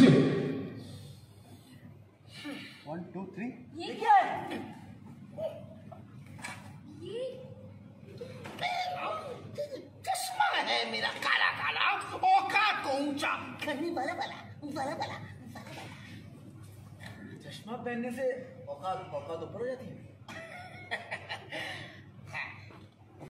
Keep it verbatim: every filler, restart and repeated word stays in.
One two three. ये क्या है? ये चश्मा है मेरा काला काला, औकात को ऊंचा करने वाला वाला वाला वाला वाला। चश्मा पहनने से औकात औकात ऊपर हो जाती है।